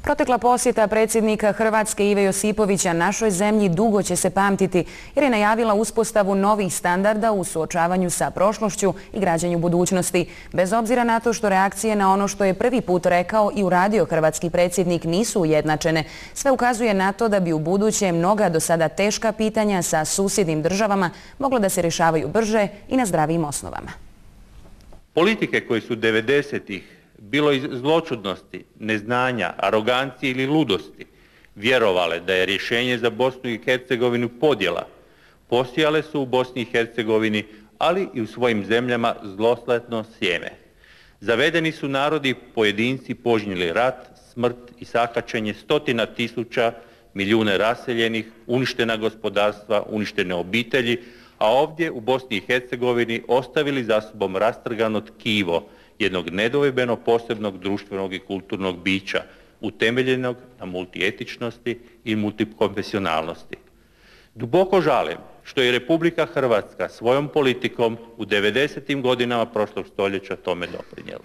Protekla posjeta predsjednika Hrvatske Ive Josipovića našoj zemlji dugo će se pamtiti jer je najavila uspostavu novih standarda u suočavanju sa prošlošću i građenju budućnosti. Bez obzira na to što reakcije na ono što je prvi put rekao i uradio hrvatski predsjednik nisu ujednačene, sve ukazuje na to da bi u buduće mnoga do sada teška pitanja sa susjednim državama moglo da se rješavaju brže i na zdravijim osnovama. Politike koje su 90-ih bilo iz zloćudnosti, neznanja, arogancije ili ludosti vjerovale da je rješenje za Bosnu i Hercegovinu podjela, posijale su u Bosni i Hercegovini, ali i u svojim zemljama zlosletno sjeme. Zavedeni su narodi pojedinci požnjili rat, smrt i sakaćenje stotina tisuća, milijune raseljenih, uništena gospodarstva, uništene obitelji, a ovdje u Bosni i Hercegovini ostavili za sobom rastrgano tkivo jednog nedvojbeno posebnog društvenog i kulturnog bića, utemeljenog na multietičnosti i multikonfesionalnosti. Duboko žalim što je Republika Hrvatska svojom politikom u 90. godinama prošlog stoljeća tome doprinijela.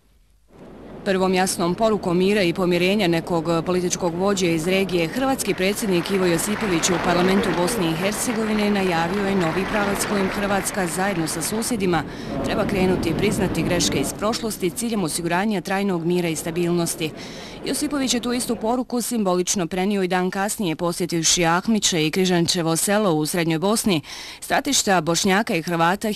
Prvom jasnom porukom mira i pomirenja nekog političkog vođe iz regije, hrvatski predsjednik Ivo Josipović u parlamentu Bosne i Hercegovine najavio je novi pravac kojim Hrvatska zajedno sa susjedima treba krenuti i priznati greške iz prošlosti ciljem osiguranja trajnog mira i stabilnosti. Josipović je tu istu poruku simbolično prenio i dan kasnije posjetivši Ahmiće i Križančevo selo u Srednjoj Bosni, stratišta Bošnjaka i Hrvata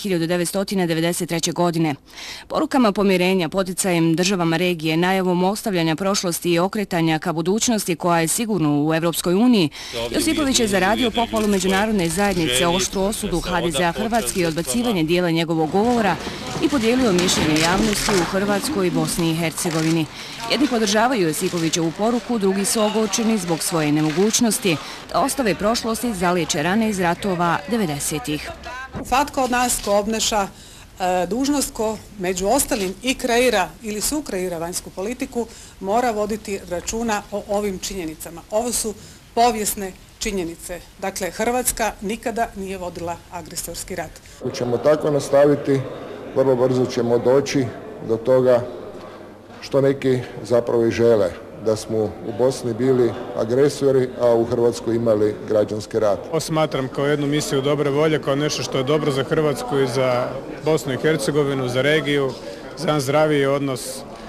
1993. godine. Porukama pomirenja, poticajem državama regije, najavom ostavljanja prošlosti i okretanja ka budućnosti koja je sigurno u Evropskoj uniji, Josipović je zaradio pohvalu međunarodne zajednice, oštru osudu HDZ-a Hrvatske i odbacivanje dijela njegovog govora i podijelio mišljenje javnosti u Hrvatskoj i Bosni i Hercegovini. Jedni podržavaju Josipovićevu poruku, drugi su ogorčeni zbog svoje nemogućnosti da ostave prošlosti zaliječe rane iz ratova 90-ih. Svatko od nas ko obnaša dužnost, ko među ostalim i kreira ili sukreira vanjsku politiku, mora voditi računa o ovim činjenicama. Ovo su povijesne činjenice. Dakle, Hrvatska nikada nije vodila agresorski rat. Ako ćemo tako nastaviti, vrlo brzo ćemo doći do toga što neki zapravo i žele, da smo u Bosni bili agresori, a u Hrvatskoj imali građanski rat. Ovo smatram kao jednu misiju dobre volje, kao nešto što je dobro za Hrvatsku i za Bosnu i Hercegovinu, za regiju, za jedan zdraviji odnos,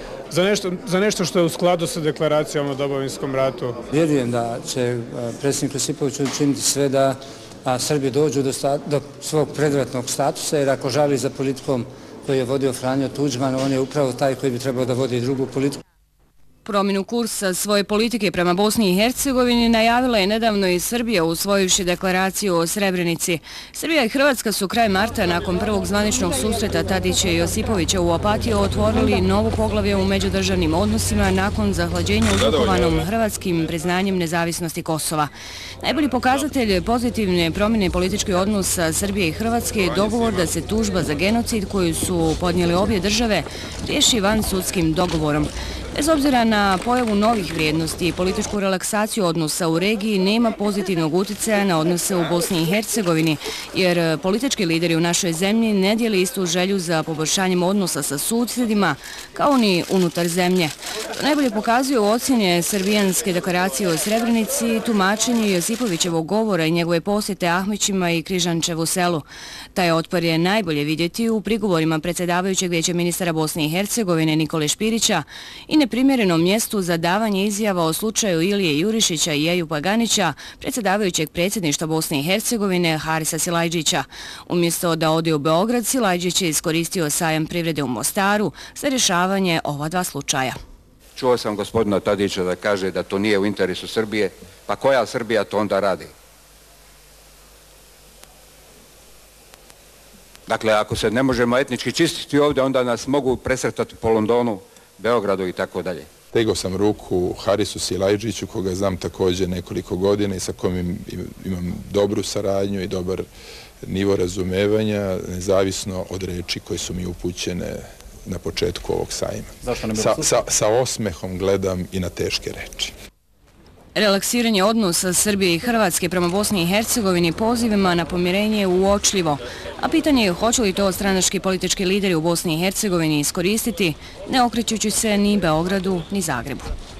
za nešto što je u skladu sa deklaracijom o Domovinskom ratu. Vjerujem da će predsjednik Josipović učiniti sve da Srbi dođu do svog predratnog statusa, jer ako žali za politikom koju je vodio Franjo Tuđman, on je upravo taj koji bi trebao da vodi drugu politiku. Promjenu kursa svoje politike prema Bosni i Hercegovini najavila je nedavno i Srbija usvojivši deklaraciju o Srebrenici. Srbija i Hrvatska su kraj marta nakon prvog zvaničnog susreta Tadića i Josipovića u Opatiji otvorili novo poglavlje u međudržavnim odnosima nakon zahlađenja uzrokovanom hrvatskim priznanjem nezavisnosti Kosova. Najbolji pokazatelj pozitivne promjene političkih odnosa Srbije i Hrvatske je dogovor da se tužba za genocid koju su podnijeli obje države riješi vansudskim dogovorom. Bez obzira na pojavu novih vrijednosti i političku relaksaciju odnosa u regiji, nema pozitivnog utjecaja na odnose u Bosni i Hercegovini, jer politički lideri u našoj zemlji ne dijeli istu želju za poboljšanjem odnosa sa susjedima, kao ni unutar zemlje. To najbolje pokazuje u ocjene srbijanske deklaracije o Srebrenici, tumačenje Josipovićevog govora i njegove posjete Ahmićima i Križančevu selu. Taj otpor je najbolje vidjeti u prigovorima predsjedavajućeg vijeća ministara Bosne i Hercegovine Nikole Špirića i neprimjerenom mjestu za davanje izjava o slučaju Ilije Jurišića i Ejupa Ganića, predsjedavajućeg predsjedništva Bosne i Hercegovine Harisa Silajdžića. Umjesto da ode u Beograd, Silajdžić je iskoristio sajam privrede u Mostaru za rješavanje ova dva slučaja. Čuo sam gospodina Tadića da kaže da to nije u interesu Srbije, pa koja Srbija to onda radi? Dakle, ako se ne možemo etnički čistiti ovdje, onda nas mogu presretati po Londonu, Beogradu i tako dalje. Tegao sam ruku Harisu Silajdžiću, koga znam također nekoliko godina i sa kojim imam dobru saradnju i dobar nivo razumevanja, nezavisno od reči koje su mi upućene na početku ovog sajma. Sa osmehom gledam i na teške reči. Relaksiranje odnosa Srbije i Hrvatske prema Bosni i Hercegovini pozivima na pomirenje je uočljivo, a pitanje je hoće li to stranački politički lideri u Bosni i Hercegovini iskoristiti, ne okrećući se ni Beogradu ni Zagrebu.